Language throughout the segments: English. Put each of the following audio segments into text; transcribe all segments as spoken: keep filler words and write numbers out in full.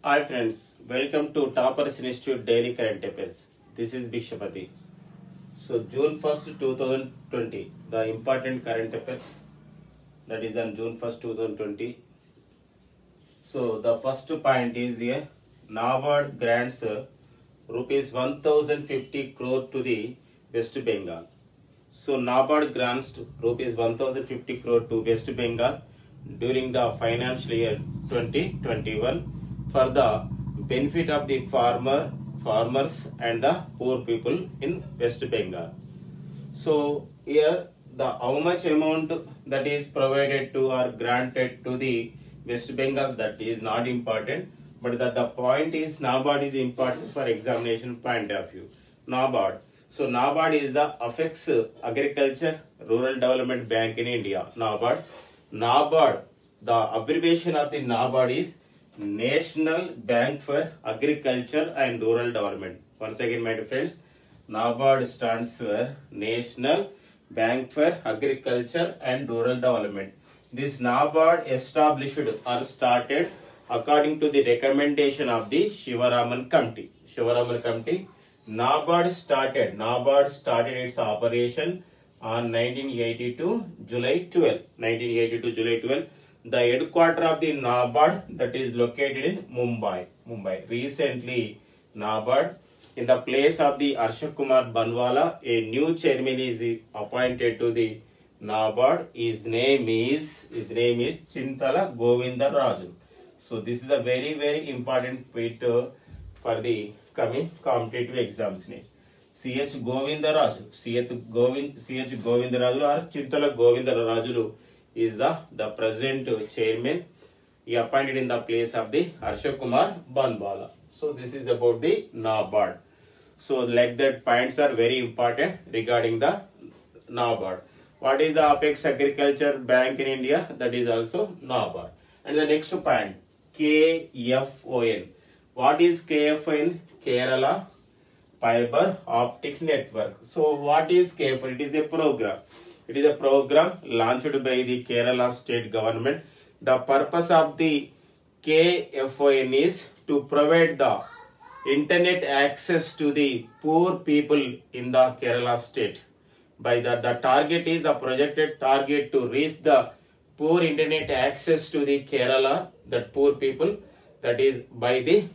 Hi friends, welcome to Toppers Institute Daily Current Affairs. This is Bhikshapati. So June first, twenty twenty, the important current affairs, that is on June first, twenty twenty. So the first point is here, NABARD grants uh, rupees one thousand fifty crore to the West Bengal. So NABARD grants rupees one thousand fifty crore to West Bengal during the financial year twenty twenty-one for the benefit of the farmer, farmers and the poor people in West Bengal. So here the how much amount that is provided to or granted to the West Bengal, that is not important, but the, the point is NABARD is important for examination point of view. NABARD. So NABARD is the affects Agriculture Rural Development Bank in India. NABARD. NABARD. The abbreviation of the NABARD is National Bank for Agriculture and Rural Development. Once again, my dear friends, NABARD stands for National Bank for Agriculture and Rural Development. This NABARD established or started according to the recommendation of the Shivaraman Committee. Shivaraman Committee. NABARD started. NABARD started its operation on nineteen eighty-two July twelfth. nineteen eighty-two July twelfth. The headquarters of the NABARD that is located in Mumbai. Mumbai. Recently, NABARD, in the place of the Arshak Kumar Banwala, a new chairman is appointed to the NABARD. His name is his name is Chintala Govinda Raju. So this is a very very important point uh, for the coming competitive examination. C H Govinda Raju. C H Govind C H Govinda Raju or Chintala Govinda Raju is the, the present chairman. He appointed in the place of the Arshak Kumar Banwala. So this is about the NABARD. So like that points are very important regarding the NABARD. What is the Apex Agriculture Bank in India? That is also NABARD. And the next point, K F O N. What is K F O N? Kerala Fiber Optic Network. So what is K F O N? It is a program. It is a program launched by the Kerala state government. The purpose of the K F O N is to provide the internet access to the poor people in the Kerala state. By the, the target is the projected target to reach the poor internet access to the Kerala, that poor people, that is by the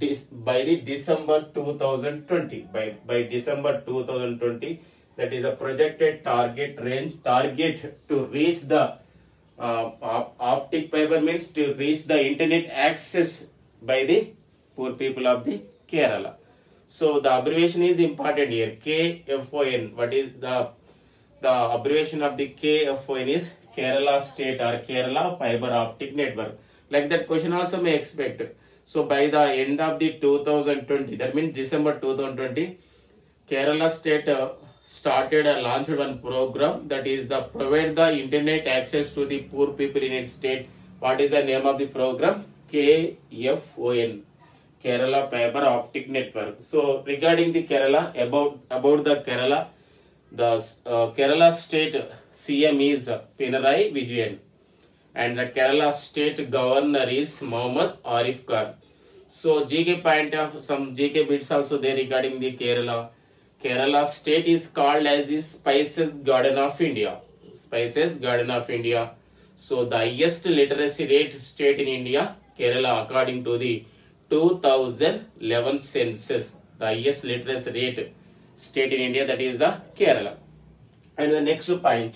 by the December two thousand twenty. By by December two thousand twenty. That is a projected target range, target to reach the uh, op optic fiber means to reach the internet access by the poor people of the Kerala. So the abbreviation is important here, K F O N. What is the, the abbreviation of the K F O N is Kerala State or Kerala Fiber Optic Network. Like that question also may expect. So by the end of the two thousand twenty, that means December two thousand twenty, Kerala State uh, started and launched one program, that is the provide the internet access to the poor people in its state. What is the name of the program? K F O N, Kerala Fiber Optic Network. So regarding the Kerala, about about the Kerala, the uh, Kerala state C M is Pinarayi Vijayan and the Kerala state governor is Muhammad Arif Khan. So G K point of some G K bits also there regarding the Kerala. Kerala state is called as the Spices Garden of India. Spices Garden of India. So the highest literacy rate state in India, Kerala, according to the two thousand eleven census. The highest literacy rate state in India, that is the Kerala. And the next point,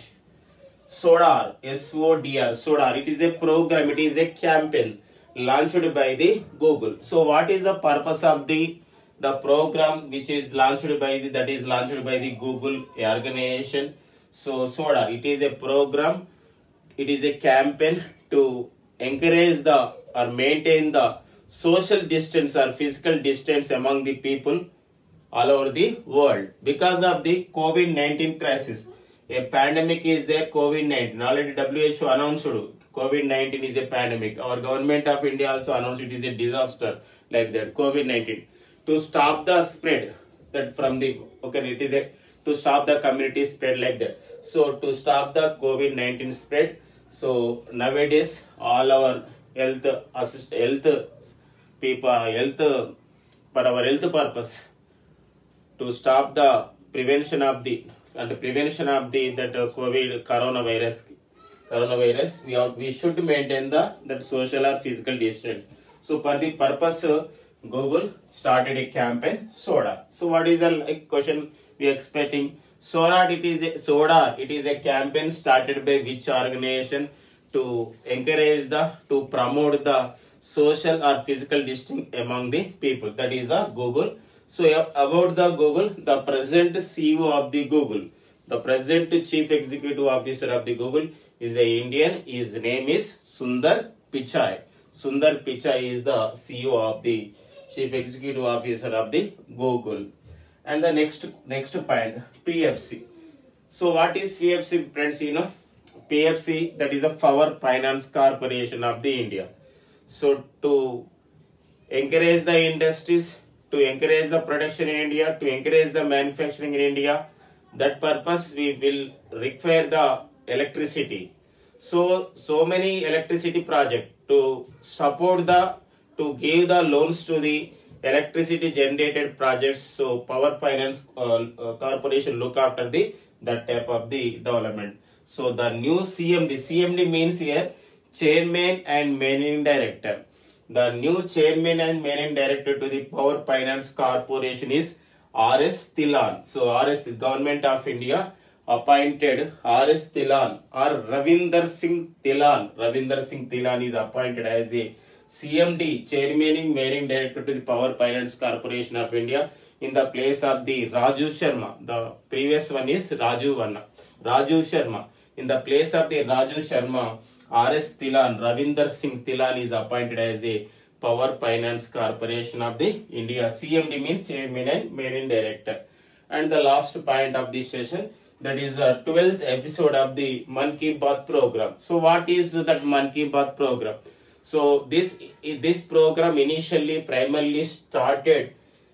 SODAR, S O D R, SODAR. It is a program, it is a campaign launched by the Google. So what is the purpose of the the program which is launched by the, that is launched by the Google organization? So SODAR, it is a program, it is a campaign to encourage the or maintain the social distance or physical distance among the people all over the world because of the COVID nineteen crisis. A pandemic is there, COVID nineteen. Already W H O announced COVID nineteen is a pandemic. Our government of India also announced it is a disaster like that, COVID nineteen. To stop the spread that from the, okay, it is a, to stop the community spread like that. So to stop the COVID nineteen spread, so nowadays all our health assist, health people health uh, for our health purpose, to stop the prevention of the and the prevention of the that uh, COVID coronavirus coronavirus, we have, we should maintain the that social or physical distance. So for the purpose, uh, Google started a campaign SODA. So what is the like, question we are expecting? SODA, it is a SODA. It is a campaign started by which organization to encourage the to promote the social or physical distance among the people. That is the Google. So about the Google, the present C E O of the Google, the present Chief Executive Officer of the Google is a Indian. His name is Sundar Pichai. Sundar Pichai is the C E O of the Chief Executive Officer of the Google. And the next next point, P F C. So what is P F C, friends? You know, P F C, that is a Power Finance Corporation of the India. So to encourage the industries, to encourage the production in India, to encourage the manufacturing in India, that purpose we will require the electricity. So so many electricity project to support the to give the loans to the electricity generated projects. So Power Finance uh, uh, Corporation look after the that type of the development. So the new C M D, C M D means here Chairman and Managing Director. The new Chairman and Managing Director to the Power Finance Corporation is R S Thilan. So R S, the Government of India appointed R S Thilan or Ravinder Singh Thilan. Ravinder Singh Thilan is appointed as a C M D, Chairman and Managing Director to the Power Finance Corporation of India, in the place of the Raju Sharma. The previous one is Raju Vanna. Raju Sharma. In the place of the Raju Sharma, R S Thilan, Ravinder Singh Thilan is appointed as a Power Finance Corporation of the India. C M D means Chairman and Managing Director. And the last point of this session, that is the twelfth episode of the Man Ki Baat program. So what is that Man Ki Baat program? So this this program initially primarily started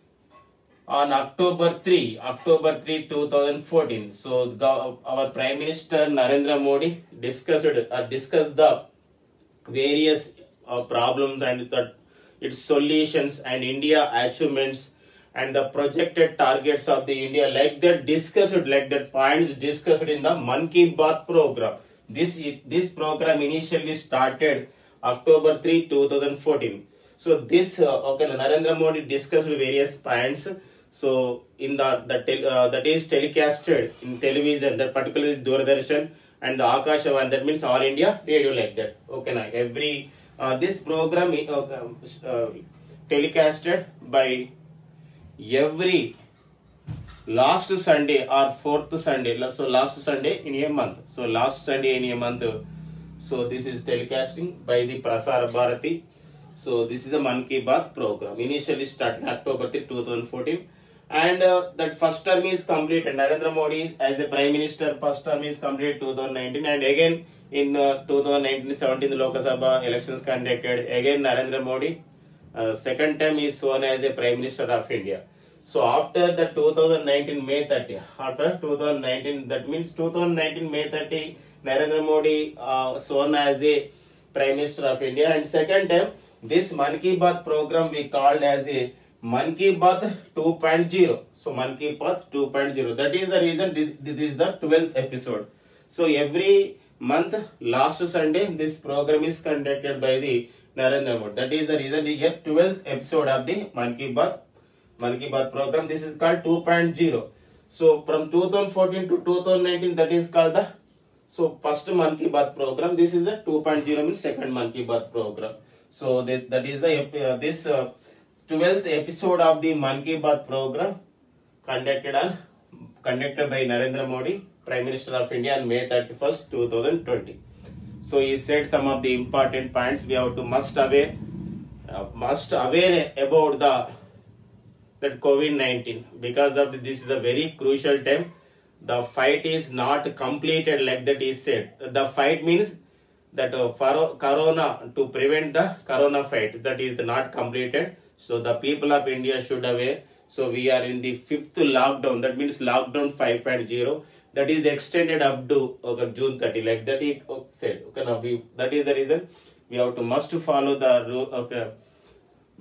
on October third, October third, two thousand fourteen. So the, our Prime Minister Narendra Modi discussed uh, discussed the various uh, problems and the, its solutions and India achievements and the projected targets of the India, like that discussed, like that points discussed in the Man Ki Baat program. This this program initially started October third, two thousand fourteen. So this uh, okay, Narendra Modi discussed various points. So in the, the tel, uh, that is telecasted in television, that particularly Doordarshan and the Akashvani, that means All India Radio, like that. Okay, now every uh, this program uh, uh, telecasted by every last Sunday or fourth Sunday. So last Sunday in a month. So last Sunday in a month. So this is telecasting by the Prasar Bharati. So this is a Man Ki Baat program. Initially started October third, two thousand fourteen. And uh, that first term is completed. Narendra Modi as a Prime Minister, first term is completed two thousand nineteen. And again in uh, two thousand nineteen seventeen, the Lok Sabha elections conducted. Again Narendra Modi, uh, second term is sworn as a Prime Minister of India. So after the two thousand nineteen May thirtieth, after two thousand nineteen, that means two thousand nineteen May thirtieth, Narendra Modi uh, sworn as a Prime Minister of India. And second time, this Man Ki Baat program we called as a Man Ki Baat two point oh. So Man Ki Baat two point oh. That is the reason this is the twelfth episode. So every month, last Sunday, this program is conducted by the Narendra Modi. That is the reason we get twelfth episode of the Man Ki Baat, Man Ki Baat program. This is called two point oh. So from two thousand fourteen to two thousand nineteen, that is called the so first Man Ki Baat program. This is a two point oh means second Man Ki Baat program. So that, that is the uh, this uh, twelfth episode of the Man Ki Baat program conducted on conducted by Narendra Modi, Prime Minister of India, on May thirty-first, two thousand twenty. So he said some of the important points we have to must aware uh, must aware about the that COVID nineteen, because of the, this is a very crucial time. The fight is not completed, like that is said. The fight means that uh, for corona, to prevent the corona fight, that is not completed. So the people of India should aware. So we are in the fifth lockdown, that means lockdown five point oh, that is extended up to okay, June thirtieth, like that he said. Okay, now we, that is the reason we have to must follow the rule. Okay,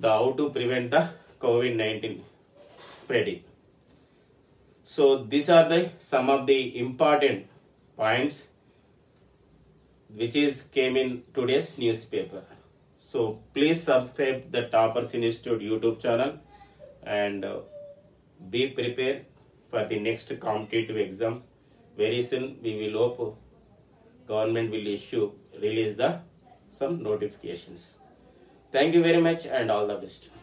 the how to prevent the COVID nineteen spreading. So these are the some of the important points which is came in today's newspaper. So please subscribe the Toppers Institute YouTube channel and uh, be prepared for the next competitive exams. Very soon we will hope government will issue release the some notifications. Thank you very much and all the best.